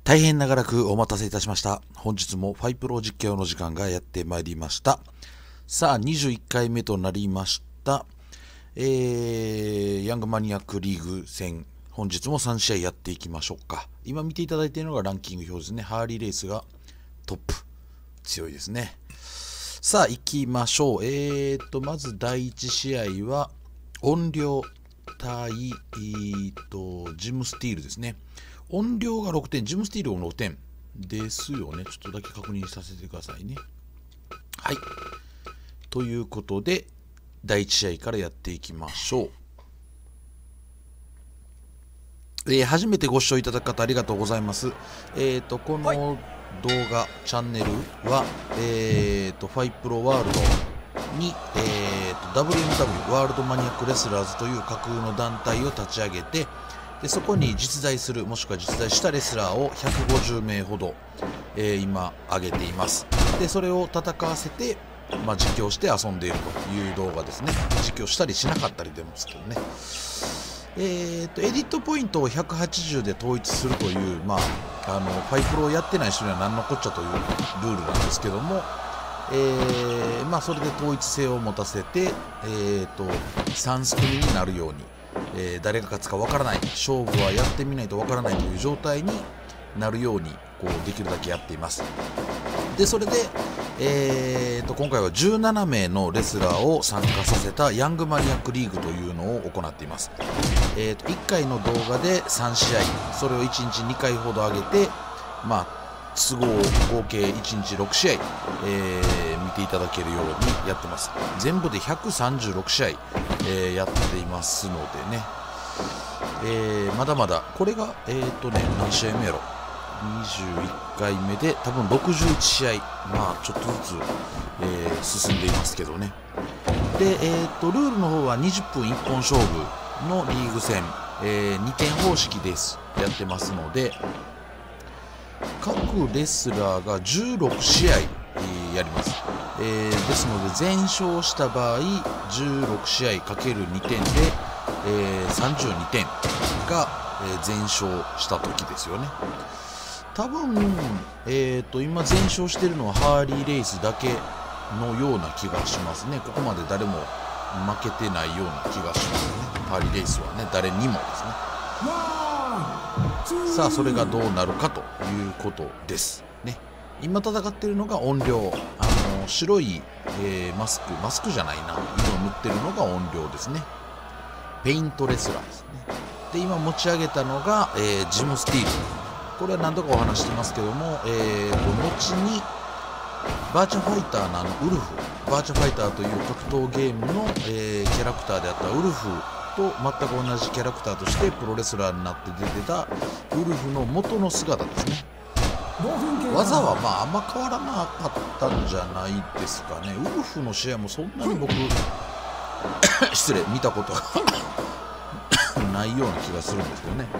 大変長らくお待たせいたしました。本日もファイプロ実況の時間がやってまいりました。さあ、21回目となりました。ヤングマニアックリーグ戦、本日も3試合やっていきましょうか。今見ていただいているのがランキング表ですね。ハーリーレースがトップ。強いですね。さあ、行きましょう。まず第1試合は、音量対、ジムスティールですね。音量が6点、ジムスティールが6点ですよね。ちょっとだけ確認させてくださいね。はい。ということで、第1試合からやっていきましょう。初めてご視聴いただく方ありがとうございます。この動画、チャンネルは、ファイプロワールドに、WMW ワールドマニアックレスラーズという架空の団体を立ち上げて、でそこに実在するもしくは実在したレスラーを150名ほど、今上げています。でそれを戦わせて、実況して遊んでいるという動画ですね。実況したりしなかったりでもですけどね。エディットポイントを180で統一するという、ファイプロをやってない人には何のこっちゃというルールなんですけども、それで統一性を持たせて、3スクリーンになるように、誰が勝つかわからない、勝負はやってみないとわからないという状態になるようにできるだけやっています。でそれで、今回は17名のレスラーを参加させたヤングマニアックリーグというのを行っています。1回の動画で3試合、それを1日2回ほど上げて、都合合計1日6試合、見ていただけるようにやってます。全部で136試合、やっていますのでね、まだまだこれが何試合目やろ、21回目で多分61試合、ちょっとずつ、進んでいますけどね。で、ルールの方は20分1本勝負のリーグ戦、2点方式ですやってますので、各レスラーが16試合、やります。ですので全勝した場合16試合 ×2 点で、32点が、全勝した時ですよね。多分、今全勝しているのはハーリーレースだけのような気がしますね。ここまで誰も負けてないような気がしますね。ハーリーレースはね、誰にもですね。さあそれがどうなるかということですね。今戦っているのが音量、白い、マスクじゃないな、色を塗ってるのが音量ですね。ペイントレスラーですね。で今持ち上げたのが、ジムスティール。これは何度かお話してますけども、後にバーチャファイターのウルフ、バーチャファイターという格闘ゲームの、キャラクターであったウルフと全く同じキャラクターとしてプロレスラーになって出てたウルフの元の姿ですね。技はあんま変わらなかったんじゃないですかね。ウルフの試合もそんなに僕失礼、見たことがないような気がするんですけどね。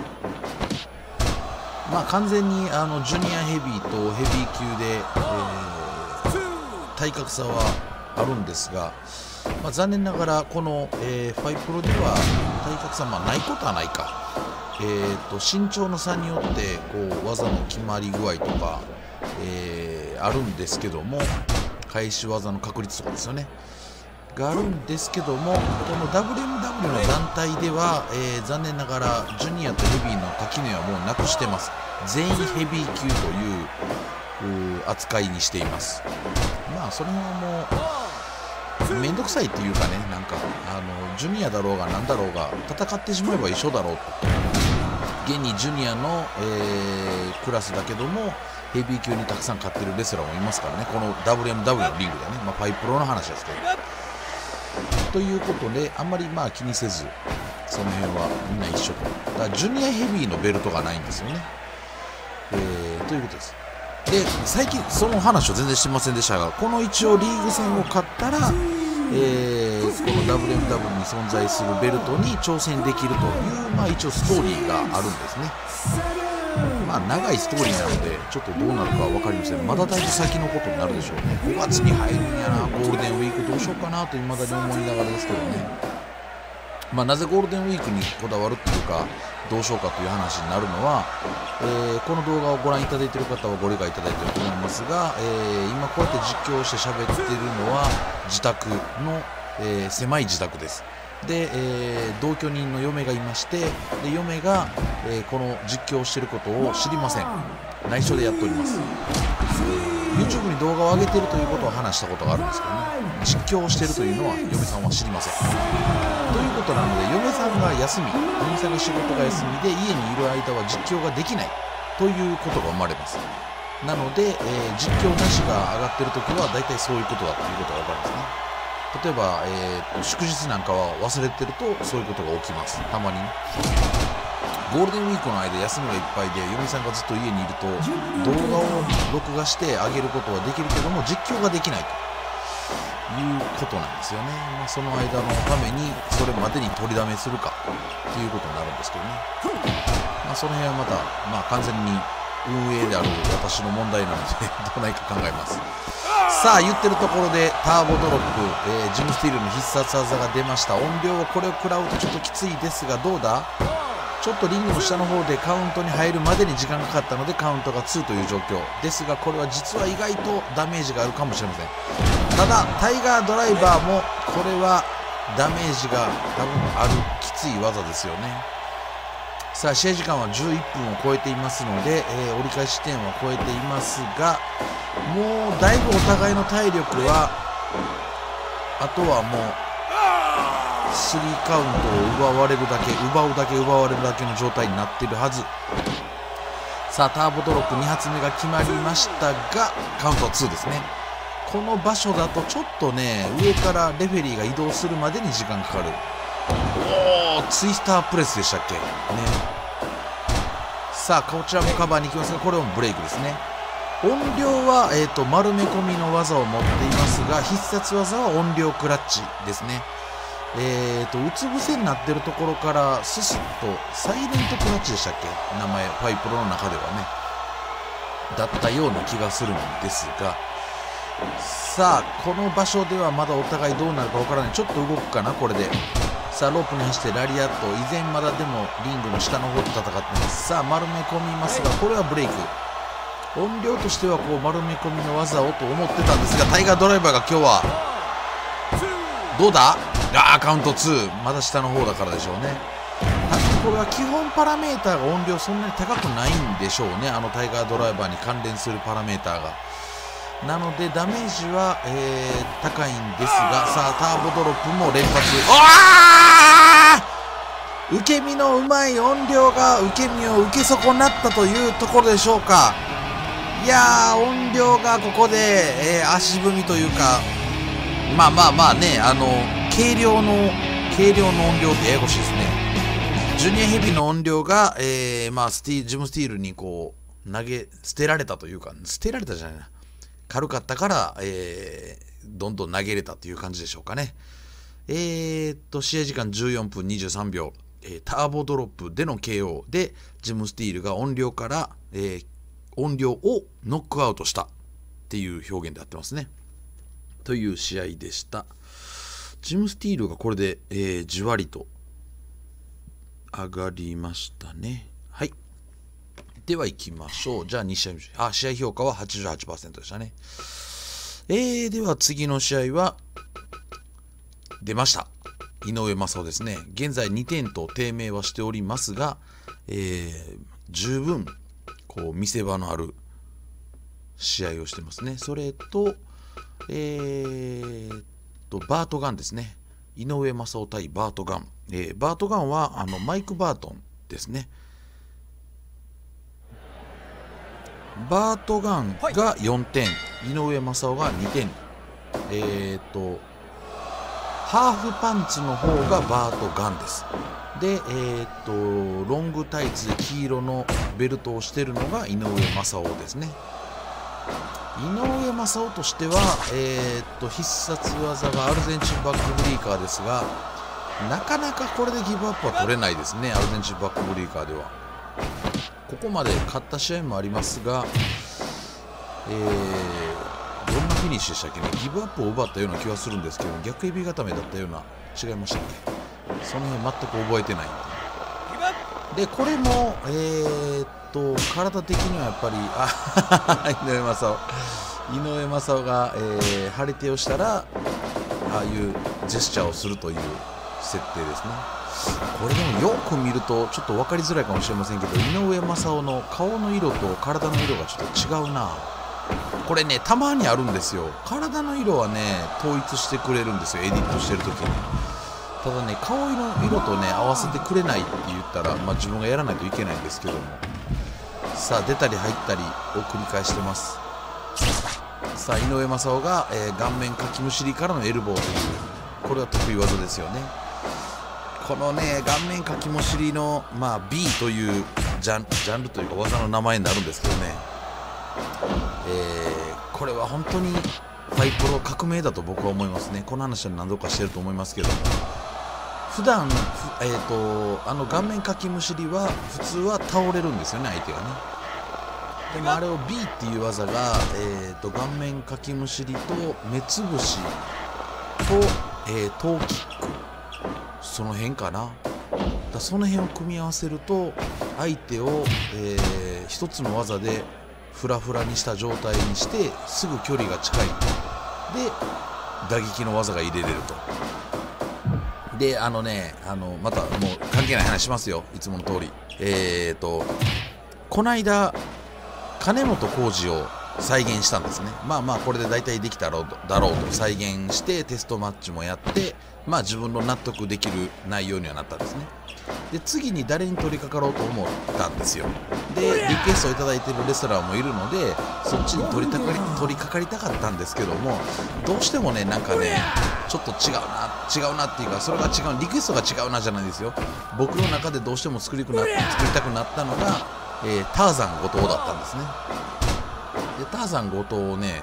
完全にジュニアヘビーとヘビー級で、体格差はあるんですが、残念ながらこの、ファイプロでは体格差ないことはないか。身長の差によって技の決まり具合とか、あるんですけども、返し技の確率とかですよねがあるんですけども、この WMW の団体では、残念ながらジュニアとヘビーの垣根はもうなくしてます。全員ヘビー級という扱いにしています。それはもうめんどくさいっていうかね、ジュニアだろうが何だろうが戦ってしまえば一緒だろうと。現にジュニアの、クラスだけどもヘビー級にたくさん勝ってるレスラーもいますからね、この WMW のリーグでね、ファイプロの話ですけど。ということであんまり気にせず、その辺はみんな一緒と。だからジュニアヘビーのベルトがないんですよね。ということです。で最近その話を全然してませんでしたが、この一応リーグ戦を勝ったら、この WMW に存在するベルトに挑戦できるという、一応ストーリーがあるんですね。長いストーリーなのでちょっとどうなるかは分かりません。まだだいぶ先のことになるでしょうね。5月に入るんやな、ゴールデンウィークどうしようかなと未だに思いながらですけどね。 なぜゴールデンウィークにこだわるっていうかどうしようかという話になるのは、この動画をご覧いただいている方はご理解いただいていると思いますが、今こうやって実況をして喋っているのは自宅の、狭い自宅です。で、同居人の嫁がいまして、で嫁が、この実況をしていることを知りません。内緒でやっております。YouTube に動画を上げているということを話したことがあるんですけどね、実況をしているというのは嫁さんは知りません。ということなので、嫁さんが休み、嫁さんが仕事が休みで家にいる間は実況ができないということが生まれます。なので、実況なしが上がっているときは大体そういうことだということが分かるんですね。例えば、祝日なんかは忘れてるとそういうことが起きます。たまにね。ゴールデンウィークの間休みがいっぱいで嫁さんがずっと家にいると動画を録画して上げることはできるけども実況ができないということなんですよね。その間のためにそれまでに取りだめするかということになるんですけどね。その辺はまた、完全に運営である私の問題なのでどうないか考えます。さあ言ってるところでターボドロップ、ジムスティールの必殺技が出ました。音量をこれを食らうとちょっときついですがどうだ。ちょっとリングの下の方でカウントに入るまでに時間がかかったのでカウントが2という状況ですが、これは実は意外とダメージがあるかもしれません。ただタイガードライバーもこれはダメージが多分あるきつい技ですよね。さあ試合時間は11分を超えていますので、折り返し点は超えていますが、もうだいぶお互いの体力はあとはもう3カウントを奪うだけの状態になっているはず。さあターボドロップ2発目が決まりましたがカウント2ですね。この場所だとちょっとね上からレフェリーが移動するまでに時間かかる。おーツイスタープレスでしたっけね。さあこちらもカバーに行きますがこれもブレイクですね。音量は、丸め込みの技を持っていますが必殺技は音量クラッチですね。うつ伏せになってるところからススッとサイレントクラッチでしたっけ名前ファイプロの中ではねだったような気がするんですが、さあこの場所ではまだお互いどうなるかわからない。ちょっと動くかなこれで。さあロープに走ってラリアット、依然まだでもリングの下の方で戦っています。さあ丸め込みますがこれはブレイク。音量としてはこう丸め込みの技をと思ってたんですがタイガードライバーが今日はどうだ。カウント2まだ下の方だからでしょうね。多分これは基本パラメーターが音量そんなに高くないんでしょうね。タイガードライバーに関連するパラメーターが。なのでダメージは、高いんですが、さあターボドロップも連発。受け身のうまい音量が受け身を受け損なったというところでしょうか。いやー音量がここで、足踏みというかね軽量の音量ってややこしいですね。ジュニアヘビの音量が、ジムスティールにこう捨てられたというか捨てられたじゃないな軽かったから、どんどん投げれたという感じでしょうかね。試合時間14分23秒、ターボドロップでの KO でジムスティールが音量から、音量をノックアウトしたっていう表現でやってますね。という試合でした。ジムスティールがこれで、じわりと上がりましたね。はい。では行きましょう。じゃあ2試合目。試合評価は 88% でしたね。では次の試合は出ました。井上雅雄ですね。現在2点と低迷はしておりますが、十分こう見せ場のある試合をしてますね。それと、バートガンですね。井上雅雄対バートガン。バートガンはマイク・バートンですね。バートガンが4点、井上雅雄が2点。ハーフパンツの方がバートガンです。で、ロングタイツで黄色のベルトをしているのが井上雅雄ですね。井上雅雄としては、必殺技がアルゼンチンバックブリーカーですが、なかなかこれでギブアップは取れないですね。アルゼンチンバックブリーカーではここまで勝った試合もありますが、どんなフィニッシュでしたっけね。ギブアップを奪ったような気はするんですけど逆エビ固めだったような違いましたっその辺全く覚えてないで、これも体的にはやっぱり井上正雄が、張り手をしたらああいうジェスチャーをするという設定ですね。これでもよく見るとちょっと分かりづらいかもしれませんけど、井上正雄の顔の色と体の色がちょっと違うな。これね、たまにあるんですよ。体の色はね統一してくれるんですよ、エディットしてる時に。ただね、顔の色とね合わせてくれないって言ったら、自分がやらないといけないんですけども、さあ出たり入ったりを繰り返してます。さあ井上正雄が、顔面かきむしりからのエルボーという、これは得意技ですよね。このね顔面かきむしりの、B というジャンルというか技の名前になるんですけどね、これは本当にファイプロ革命だと僕は思いますね。この話は何度かしてると思いますけども、普段顔面かきむしりは普通は倒れるんですよね、相手がね。でもあれを B っていう技が、顔面かきむしりと目つぶしと、トーキック、その辺かな。その辺を組み合わせると相手を、一つの技でフラフラにした状態にしてすぐ距離が近いで打撃の技が入れれると。でまたもう関係ない話しますよ、いつもの通り。この間金本浩二を再現したんですね。これで大体できただろうと再現してテストマッチもやって、自分の納得できる内容にはなったんですね。で次に誰に取り掛かろうと思ったんですよ。でリクエストをいただいているレスラーもいるのでそっちに取り掛かりたかったんですけども、どうしてもねなんかねちょっと違うなっていうか、それが違う、リクエストが違うなじゃないですよ。僕の中でどうしても作りたくなったのが、ターザン後藤だったんですね。でターザン後藤をね、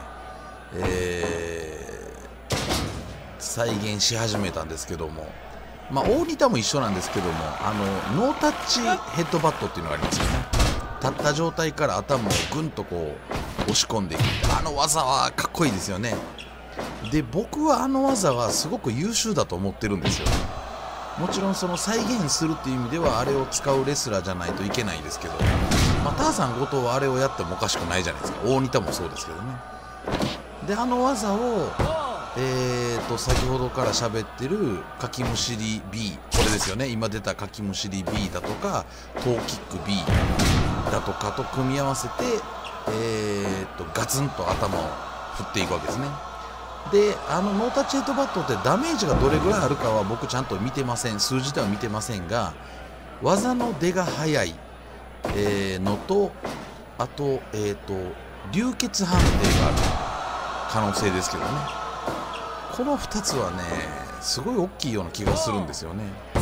再現し始めたんですけども、大仁田も一緒なんですけども、ノータッチヘッドバットっていうのがありますよね。立った状態から頭をぐんとこう押し込んでいく、あの技はかっこいいですよね。で僕はあの技はすごく優秀だと思ってるんですよね。もちろんその再現するっていう意味ではあれを使うレスラーじゃないといけないですけど、ターザン後藤はあれをやってもおかしくないじゃないですか。大仁田もそうですけどね。であの技を先ほどから喋ってるかきむしり B、 これですよね。今出たかきむしり B だとかトーキック B だとかと組み合わせて、ガツンと頭を振っていくわけですね。でノータッチヘッドバットってダメージがどれぐらいあるかは僕ちゃんと見てません、数字では見てませんが、技の出が速い、のとあと、流血判定がある可能性ですけどね。この2つはねすごい大きいような気がするんですよね。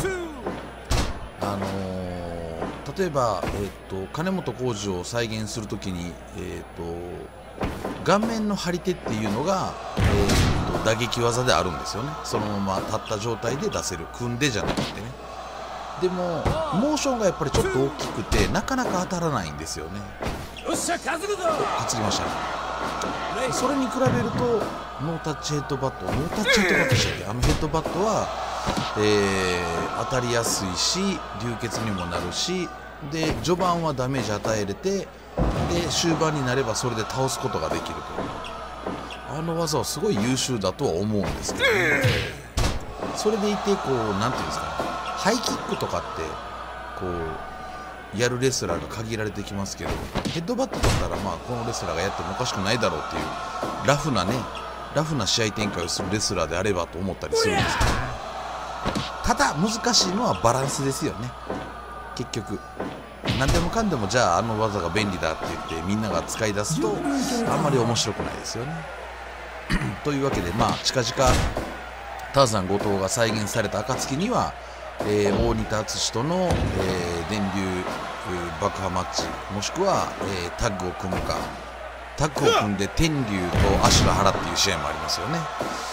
例えば、金本浩二を再現するときに、顔面の張り手っていうのが、打撃技であるんですよね。そのまま立った状態で出せる、組んでじゃなくてね。でもモーションがやっぱりちょっと大きくてなかなか当たらないんですよね。担ぎましたね。それに比べるとノータッチヘッドバット、ノータッチヘッドバットでしたっけ、あのヘッドバットは、当たりやすいし流血にもなるし、で序盤はダメージ与えれて、で終盤になればそれで倒すことができると。あの技はすごい優秀だとは思うんですけどね。それでいてこうなんていうんですかね、ハイキックとかってこうやるレスラーが限られてきますけど、ヘッドバットだったらこのレスラーがやってもおかしくないだろうっていうラフな試合展開をするレスラーであればと思ったりするんですけどね。ただ難しいのはバランスですよね。結局何でもかんでもじゃああの技が便利だって言ってみんなが使い出すとあんまり面白くないですよね。というわけで近々ターザン後藤が再現された暁には、大仁田敦との、電流爆破マッチ、もしくは、タッグを組むか、タッグを組んで天竜とアシュラハラっていう試合もありますよね。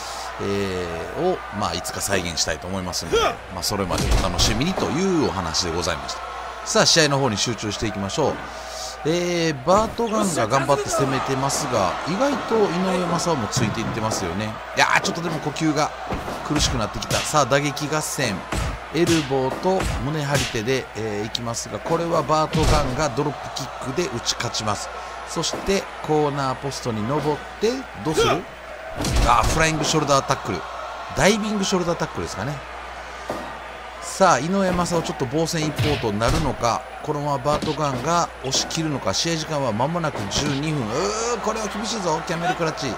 をいつか再現したいと思いますので、それまでお楽しみにというお話でございました。さあ試合の方に集中していきましょう。バートガンが頑張って攻めてますが、意外と井上正雄もついていってますよね。いやーちょっとでも呼吸が苦しくなってきた。さあ打撃合戦、 エルボーと胸張り手で、いきますが、これはバートガンがドロップキックで打ち勝ちます。そしてコーナーポストに登ってどうする？フライングショルダータックル、ダイビングショルダータックルですかね。さあ井上雅雄ちょっと防戦一方となるのか、このままバートガンが押し切るのか。試合時間は間もなく12分。これは厳しいぞキャメルクラッチ。い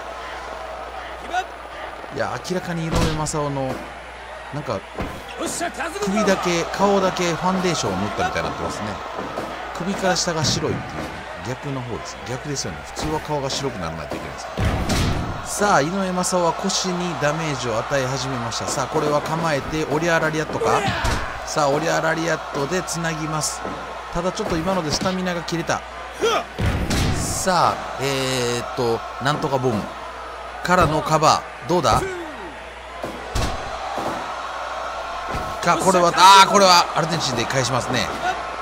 や明らかに井上雅雄のなんか首だけ顔だけファンデーションを塗ったみたいになってますね。首から下が白いっていう逆の方です。逆ですよね。普通は顔が白くならないといけないです。さあ井上雅雄は腰にダメージを与え始めました。さあこれは構えてオリアラリアットか。さあオリアラリアットでつなぎます。ただちょっと今のでスタミナが切れた。さあなんとかボムからのカバーどうだか。これはこれはアルゼンチンで返しますね。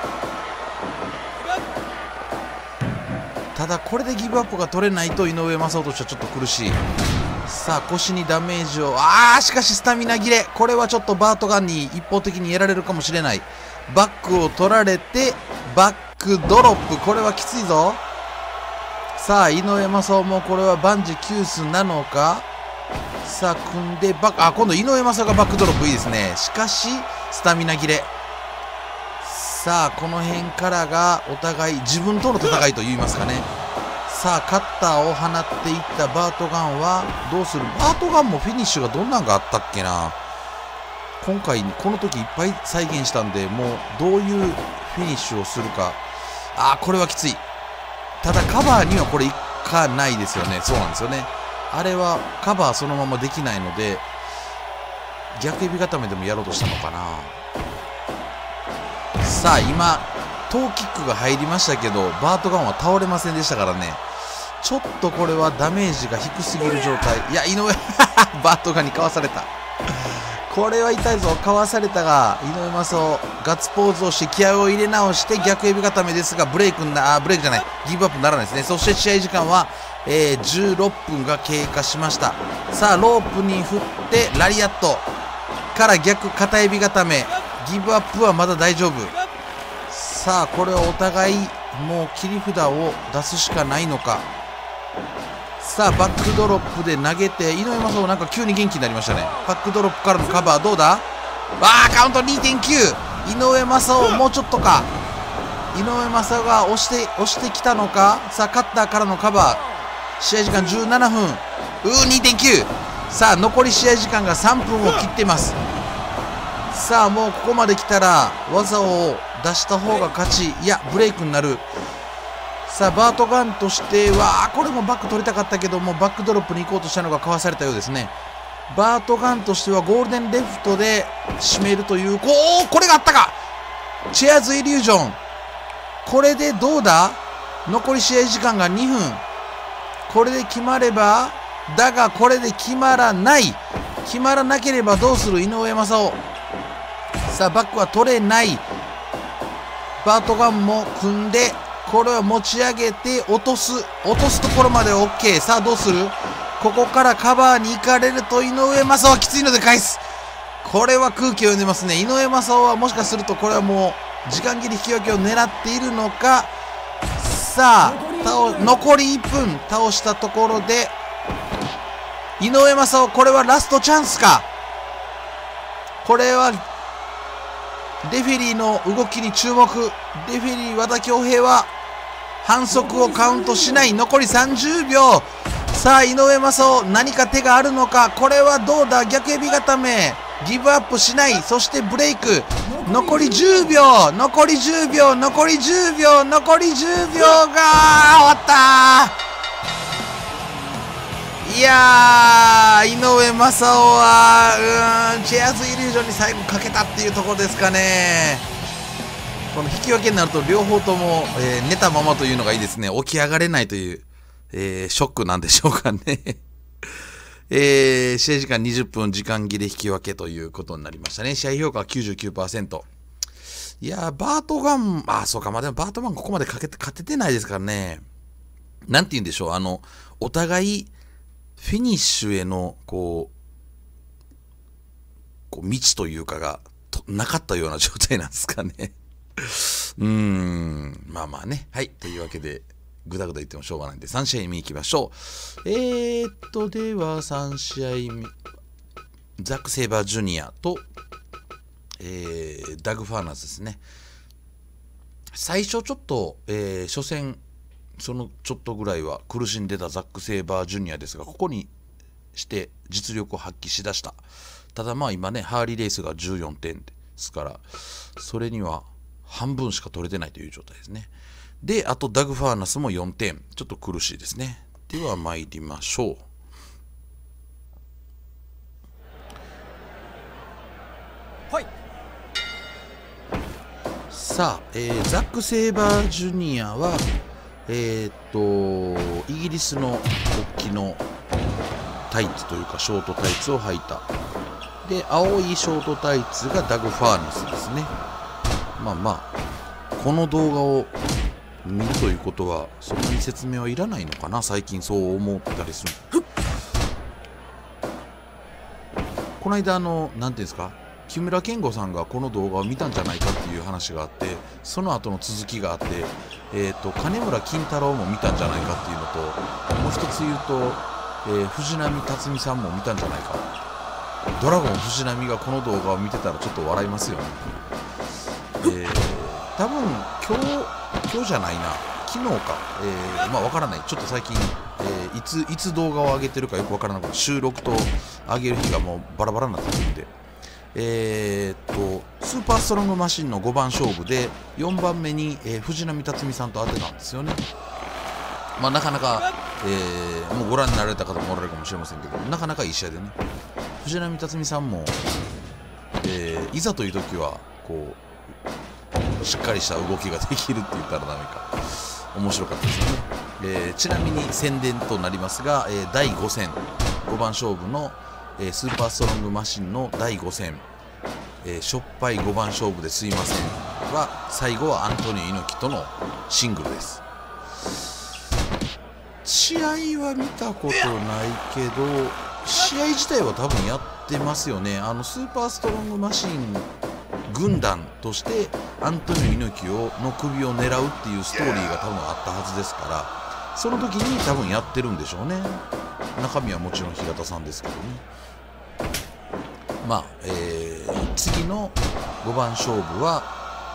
ただこれでギブアップが取れないと井上雅雄としてはちょっと苦しい。さあ腰にダメージをしかしスタミナ切れ。これはちょっとバートガンに一方的にやられるかもしれない。バックを取られてバックドロップ、これはきついぞ。さあ井上雅雄もこれは万事休すなのか。さあ組んで今度井上雅雄がバックドロップいいですね。しかしスタミナ切れ。さあこの辺からがお互い自分との戦いといいますかね。さあカッターを放っていったバートガンはどうする。バートガンもフィニッシュがどんなんがあったっけな。今回この時いっぱい再現したんで、もうどういうフィニッシュをするか。これはきつい。ただカバーにはこれいかないですよね。そうなんですよね。あれはカバーそのままできないので逆指固めでもやろうとしたのかな。さあ今トーキックが入りましたけどバートガンは倒れませんでしたからね。ちょっとこれはダメージが低すぎる状態。いや井上バートガンにかわされた。これは痛いぞ。かわされたが井上雅雄ガッツポーズをして気合を入れ直して逆指固めですがブレイクじゃない、ギブアップならないですね。そして試合時間は、16分が経過しました。さあロープに振ってラリアットから逆片指固め、ギブアップはまだ大丈夫。さあこれはお互いもう切り札を出すしかないのか。さあバックドロップで投げて井上雅雄なんか急に元気になりましたね。バックドロップからのカバーどうだ。カウント 2.9。 井上雅雄もうちょっとか。井上雅雄が押してきたのか。さあカッターからのカバー、試合時間17分。2.9。さあ残り試合時間が3分を切っています。さあもうここまで来たら技を出した方が勝ち。いやブレイクになる。さあバートガンとしてはこれもバック取りたかったけどもバックドロップに行こうとしたのがかわされたようですね。バートガンとしてはゴールデンレフトで締めるというこれがあったか。チェアーズイリュージョン。これでどうだ。残り試合時間が2分。これで決まればだがこれで決まらない。決まらなければどうする井上雅雄。さあバックは取れない。バートガンも組んでこれは持ち上げて落とすところまで OK。 さあどうする。ここからカバーに行かれると井上雅雄はきついので返す。これは空気を読んでますね。井上雅雄はもしかするとこれはもう時間切り引き分けを狙っているのか。さあ残り1分倒したところで井上雅雄これはラストチャンスか。これはレフェリーの動きに注目。レフェリー和田恭平は反則をカウントしない。残り30秒。さあ井上雅雄何か手があるのか。これはどうだ。逆エビ固めギブアップしない。そしてブレイク。残り10秒残り10秒残り10秒残り10秒が終わった。いやー井上雅雄はチェアーズイリュージョンに最後かけたっていうところですかね。この引き分けになると両方とも、寝たままというのがいいですね。起き上がれないという、ショックなんでしょうかね。試合時間20分時間切れ引き分けということになりましたね。試合評価は 99%。いやーバートガンそうか。でもバートガンここまで勝ててないですからね。なんて言うんでしょう。お互いフィニッシュへの道というかがなかったような状態なんですかね。まあまあね。はい。というわけで、ぐだぐだ言ってもしょうがないんで、3試合目いきましょう。では3試合目、ザック・セイバージュニアと、ダグ・ファーナーズですね。最初ちょっと、初戦、そのちょっとぐらいは苦しんでたザック・セイバージュニアですが、ここにして実力を発揮しだした。ただまあ今ね、ハーリーレースが14点ですから、それには半分しか取れてないという状態ですね。で、あとダグ・ファーナスも4点。ちょっと苦しいですね。では参りましょう。 はい。 さあ、ザック・セイバージュニアは、イギリスの国旗のタイツというかショートタイツを履いた。で、青いショートタイツがダグ・ファーナスですね。まあまあ、この動画を見るということは、そんなに説明はいらないのかな、最近そう思ったりする。この間、なんていうんですか、木村健吾さんがこの動画を見たんじゃないかっていう話があって、その後の続きがあって、金村金太郎も見たんじゃないかっていうのと、もう一つ言うと、藤波辰巳さんも見たんじゃないか。ドラゴン藤波がこの動画を見てたらちょっと笑いますよね。多分今日じゃないな、昨日か、まあわからない、ちょっと最近、いつ動画を上げてるかよくわからなくて、収録と上げる日がもうバラバラになってくるんで、スーパーストロングマシンの5番勝負で4番目に、藤波辰巳さんと当てたんですよね。まあなかなか、もうご覧になられた方もおられるかもしれませんけど、なかなかいい試合でね、藤波辰巳さんも、いざという時はこうしっかりした動きができるって言ったらダメか、面白かったですよね。ちなみに宣伝となりますが、第5戦5番勝負の、スーパーストロングマシンの第5戦、しょっぱい5番勝負ですいませんは、最後はアントニオ猪木とのシングルです。試合は見たことないけど、試合自体は多分やってますよね。スーパーストロングマシン軍団としてアントニオ猪木の首を狙うっていうストーリーが多分あったはずですから、その時に多分やってるんでしょうね。中身はもちろん平田さんですけどね。まあ、次の5番勝負は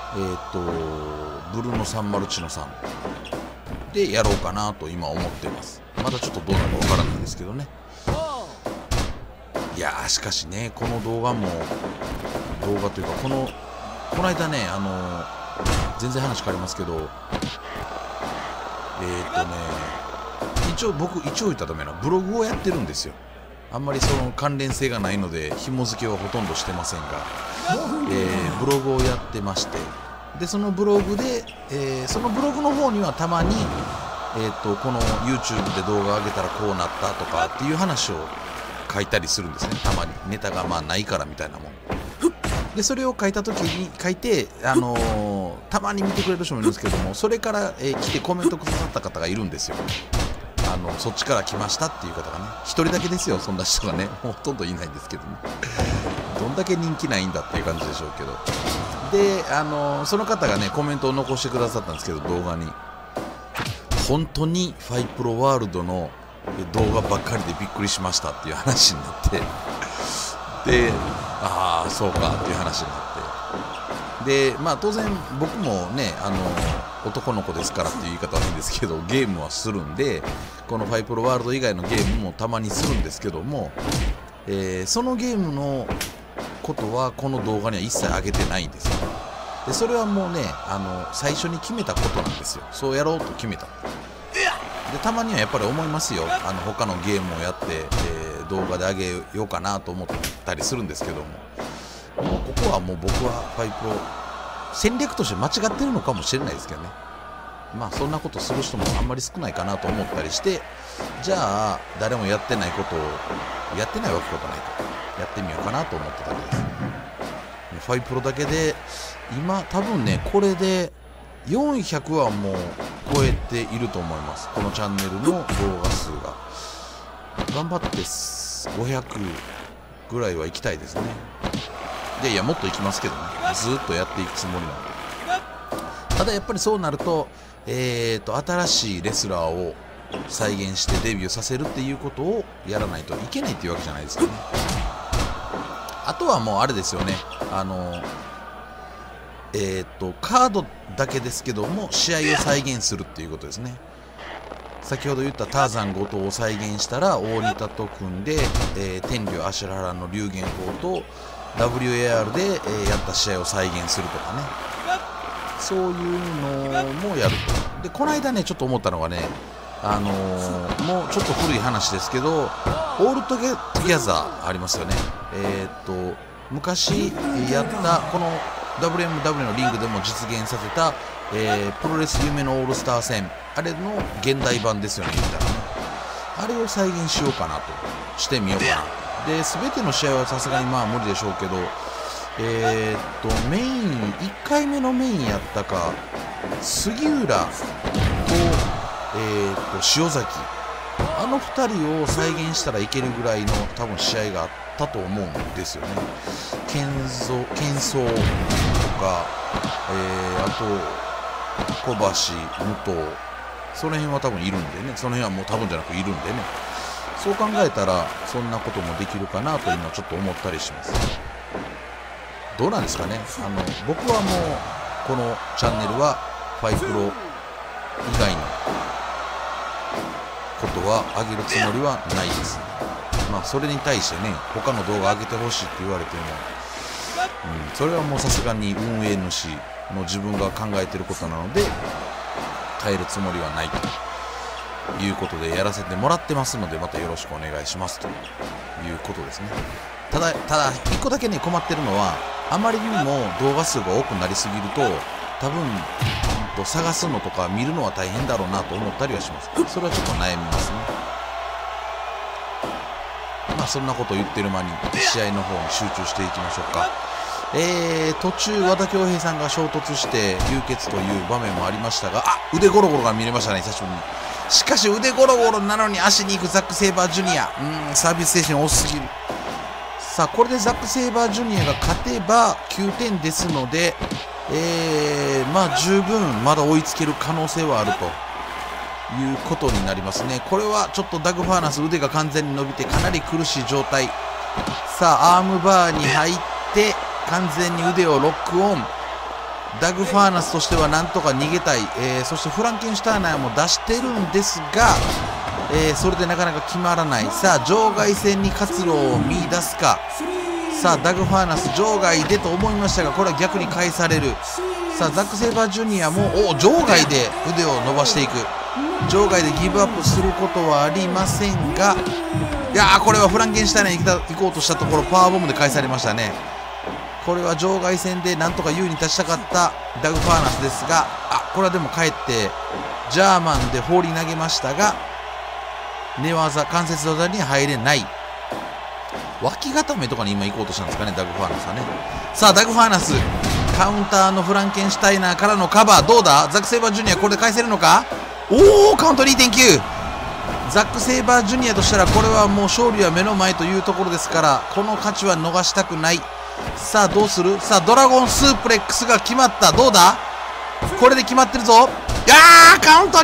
ブルーノ・サンマルチノさんでやろうかなと今思ってます。まだちょっとどうなるかわからないんですけどね。いやー、しかしね、この動画というか、この間ね、全然話変わりますけど、一応言ったらダメな、ブログをやってるんですよ。あんまりその関連性がないので紐付けはほとんどしてませんが、ブログをやってまして、でそのブログの方にはたまに、この YouTube で動画上げたらこうなったとかっていう話を書いたりするんですね。たまにネタがまあないからみたいなもんで、それを書いた時に書いて、たまに見てくれる人もいるんですけども、それから、来てコメントくださった方がいるんですよ。そっちから来ましたっていう方がね、一人だけですよ、そんな人がね。ほとんどいないんですけどね。どんだけ人気ないんだっていう感じでしょうけど。で、その方がね、コメントを残してくださったんですけど、動画に。本当にファイプロワールドの動画ばっかりでびっくりしましたっていう話になって、で、ああ、そうかっていう話になって。で、まあ当然僕もね、男の子ですからっていう言い方は変ですけど、ゲームはするんで、このファイプロワールド以外のゲームもたまにするんですけども、そのゲームのことはこの動画には一切上げてないんですよ。でそれはもうね、最初に決めたことなんですよ。そうやろうと決めた。でたまにはやっぱり思いますよ。他のゲームをやって、動画で上げようかなと思ったりするんですけども、もうここはもう僕はファイプロ戦略として間違ってるのかもしれないですけどね。まあそんなことする人もあんまり少ないかなと思ったりして、じゃあ誰もやってないことをやってないわけことないとやってみようかなと思ってたわけです。ファイプロだけで今多分ね、これで400はもう超えていると思います。このチャンネルの動画数が頑張って500ぐらいは行きたいですね。 いやもっといきますけどね、ずっとやっていくつもりなんで。ただやっぱりそうなると、新しいレスラーを再現してデビューさせるっていうことをやらないといけないっていうわけじゃないですかね。あとはもうあれですよね、カードだけですけども試合を再現するっていうことですね。先ほど言ったターザン後藤を再現したら大仁田と組んで、天竜芦原の龍玄峰と WAR で、やった試合を再現するとかね、そういうのもやると。でこの間ねちょっと思ったのがね、もうちょっと古い話ですけど、オールトゥギャザーありますよね。昔やったこの WMW のリングでも実現させた、プロレス夢のオールスター戦、あれの現代版ですよね、言ったらね。あれを再現しようかなとしてみようかな。で全ての試合はさすがにまあ無理でしょうけど、メイン1回目のメインやったか杉浦と、塩崎、あの2人を再現したらいけるぐらいの多分試合があったと思うんですよね。剣争とか、あと小橋、武藤、その辺は多分いるんでね、その辺はもう多分じゃなくいるんでね、そう考えたらそんなこともできるかなと今ちょっと思ったりします。どうなんですかね。僕はもうこのチャンネルはファイプロ以外のことは上げるつもりはないです。まあそれに対してね、他の動画上げてほしいって言われても、それはもうさすがに運営主の自分が考えてることなので変えるつもりはないということでやらせてもらってますので、またよろしくお願いしますということですね。ただ1個だけね困ってるのは、あまりにも動画数が多くなりすぎると多分探すのとか見るのは大変だろうなと思ったりはします。それはちょっと悩みますね。まあそんなことを言ってる間に試合の方に集中していきましょうか。途中和田恭平さんが衝突して流血という場面もありましたが、腕ゴロゴロが見れましたね、久しぶりに。しかし腕ゴロゴロなのに足に行くザック・セイバージュニア、サービス精神多すぎる。さあこれでザック・セイバージュニアが勝てば9点ですので、まあ十分まだ追いつける可能性はあるということになりますね。これはちょっとダグ・ファーナス腕が完全に伸びてかなり苦しい状態。さあアームバーに入って完全に腕をロックオン。ダグ・ファーナスとしてはなんとか逃げたい、そしてフランケンシュターナーも出してるんですが、それでなかなか決まらない。さあ場外戦に活路を見出すか。さあダグ・ファーナス場外でと思いましたが、これは逆に返される。さあザック・セイバージュニアも場外で腕を伸ばしていく。場外でギブアップすることはありませんが、いやーこれはフランケンシュタイナーに行こうとしたところパワーボムで返されましたね。これは場外戦でなんとか優位に立ちたかったダグ・ファーナスですが、これはでも帰ってジャーマンで放り投げましたが、寝技関節技に入れない。脇固めとかに今行こうとしたんですかね、ダグ・ファーナスはね。さあダグ・ファーナスカウンターのフランケンシュタイナーからのカバー、どうだ。ザック・セイバージュニアこれで返せるのか。おおカウント 2.9。 ザック・セイバージュニアとしたらこれはもう勝利は目の前というところですから、この勝ちは逃したくない。さあどうする。さあドラゴンスープレックスが決まった。どうだこれで決まってるぞ。カウント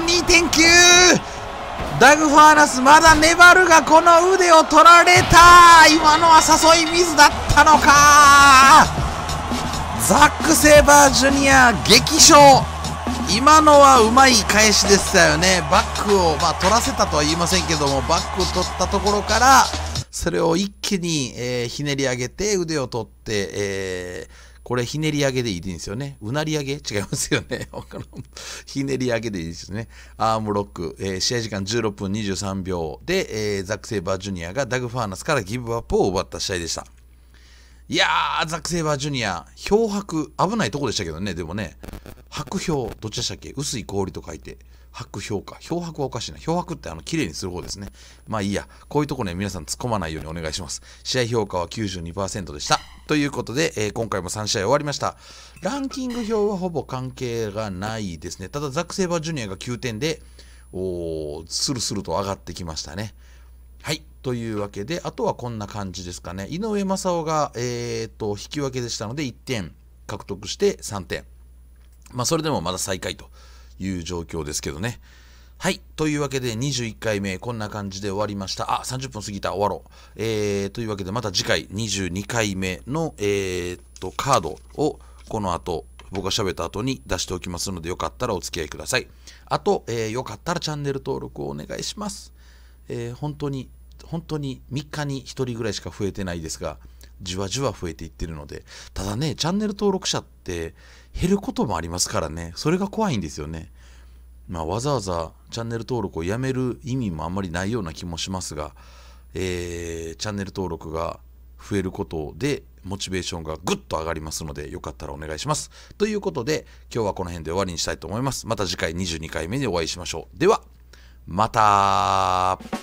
2.9。 ダグ・ファーナスまだ粘るがこの腕を取られた。今のは誘い水だったのか。ザック・セイバージュニア激勝。今のはうまい返しでしたよね。バックを、取らせたとは言いませんけども、バックを取ったところからそれを一気に、ひねり上げて腕を取って、これひねり上げでいいんですよね。うなり上げ違いますよね。ひねり上げでいいですね。アームロック、試合時間16分23秒で、ザック・セイバージュニアがダグ・ファーナスからギブアップを奪った試合でした。いやーザック・セイバージュニア漂白危ないとこでしたけどね。でもね、白氷どっちでしたっけ。薄い氷と書いて白氷か。漂白はおかしいな。漂白って綺麗にする方ですね。まあいいや、こういうとこね皆さん突っ込まないようにお願いします。試合評価は 92% でした。ということで、今回も3試合終わりました。ランキング表はほぼ関係がないですね。ただザック・セイバージュニアが9点でスルスルと上がってきましたね。はい、 というわけで、あとはこんな感じですかね。井上正雄が、引き分けでしたので1点獲得して3点。それでもまだ最下位という状況ですけどね。はい。というわけで21回目こんな感じで終わりました。30分過ぎた。終わろう。というわけでまた次回22回目の、カードをこの後僕が喋った後に出しておきますので、よかったらお付き合いください。あと、よかったらチャンネル登録をお願いします。本当に3日に1人ぐらいしか増えてないですが、じわじわ増えていってるので、ただね、チャンネル登録者って減ることもありますからね、それが怖いんですよね。わざわざチャンネル登録をやめる意味もあんまりないような気もしますが、チャンネル登録が増えることでモチベーションがぐっと上がりますので、よかったらお願いします。ということで今日はこの辺で終わりにしたいと思います。また次回22回目でお会いしましょう。ではまた。